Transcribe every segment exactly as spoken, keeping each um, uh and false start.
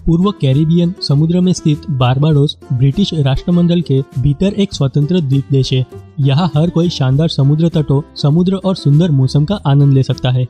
पूर्व कैरिबियन समुद्र में स्थित बारबाडोस ब्रिटिश राष्ट्रमंडल के भीतर एक स्वतंत्र द्वीप देश है। यहाँ हर कोई शानदार समुद्र तटों, समुद्र और सुंदर मौसम का आनंद ले सकता है।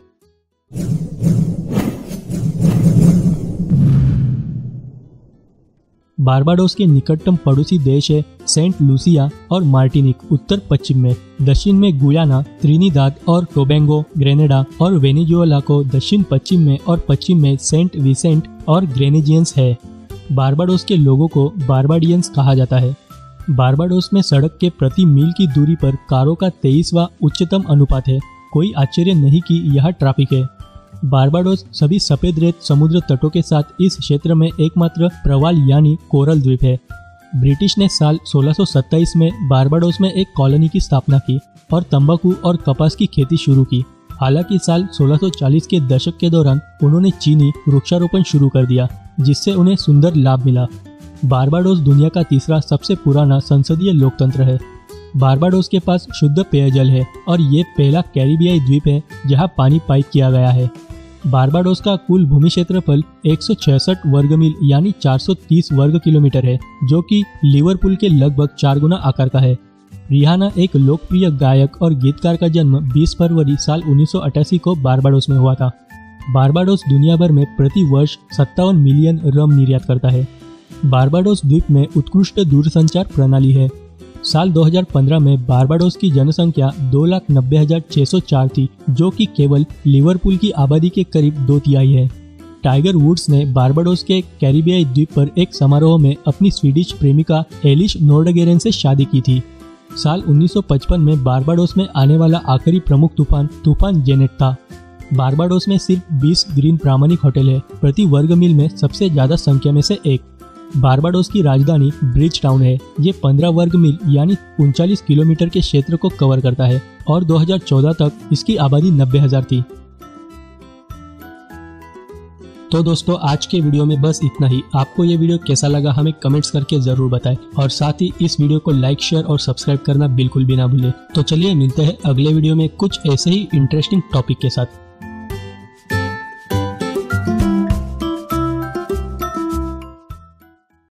बारबाडोस के निकटतम पड़ोसी देश है सेंट लूसिया और मार्टिनिक उत्तर पश्चिम में। दक्षिण में गुयाना, त्रिनिदाद और टोबैगो, ग्रेनेडा और वेनेजुएला को दक्षिण पश्चिम में और पश्चिम में सेंट विसेंट और ग्रेनेजियंस है। बारबाडोस के लोगों को बारबाडियंस कहा जाता है। बारबाडोस में सड़क के प्रति मील की दूरी पर कारों का तेईसवां उच्चतम अनुपात है। कोई आश्चर्य नहीं कि यह ट्रैफिक है। बारबाडोस सभी सफेद रेत समुद्र तटों के साथ इस क्षेत्र में एकमात्र प्रवाल यानी कोरल द्वीप है। ब्रिटिश ने साल सोलह सौ सत्ताईस में बारबाडोस में एक कॉलोनी की स्थापना की और तंबाकू और कपास की खेती शुरू की। हालांकि साल सोलह सौ चालीस के दशक के दौरान उन्होंने चीनी वृक्षारोपण शुरू कर दिया, जिससे उन्हें सुंदर लाभ मिला। बारबाडोस दुनिया का तीसरा सबसे पुराना संसदीय लोकतंत्र है। बारबाडोस के पास शुद्ध पेयजल है और ये पहला कैरिबियाई द्वीप है जहां पानी पाइप किया गया है। बारबाडोस का कुल भूमि क्षेत्रफल एक सौ छियासठ वर्ग मील यानी चार सौ तीस वर्ग किलोमीटर है, जो कि लिवरपूल के लगभग चार गुना आकार का है। रिहाना एक लोकप्रिय गायक और गीतकार का जन्म बीस फरवरी साल उन्नीस सौ अठासी को बारबाडोस में हुआ था। बारबाडोस दुनिया भर में प्रति वर्ष सत्तावन मिलियन रम निर्यात करता है। बारबाडोस द्वीप में उत्कृष्ट दूरसंचार प्रणाली है। साल दो हज़ार पंद्रह में बारबाडोस की जनसंख्या दो लाख नब्बे हजार छह सौ चार थी, जो कि केवल लिवरपूल की आबादी के करीब दो तिहाई है। टाइगर वुड्स ने बारबाडोस के कैरिबियाई द्वीप पर एक समारोह में अपनी स्वीडिश प्रेमिका एलिश नोर्डगेरेन से शादी की थी। साल उन्नीस सौ पचपन में बारबाडोस में आने वाला आखिरी प्रमुख तूफान तूफान जेनेट था। बारबाडोस में सिर्फ बीस ग्रीन प्रामाणिक होटल है, प्रति वर्ग मील में सबसे ज्यादा संख्या में से एक। बारबाडोस की राजधानी ब्रिज टाउन है। ये पंद्रह वर्ग मील यानी उनचालीस किलोमीटर के क्षेत्र को कवर करता है और दो हज़ार चौदह तक इसकी आबादी नब्बे हजार थी। तो दोस्तों, आज के वीडियो में बस इतना ही। आपको ये वीडियो कैसा लगा हमें कमेंट्स करके जरूर बताएं और साथ ही इस वीडियो को लाइक, शेयर और सब्सक्राइब करना बिल्कुल भी ना भूलें। तो चलिए मिलते हैं अगले वीडियो में कुछ ऐसे ही इंटरेस्टिंग टॉपिक के साथ।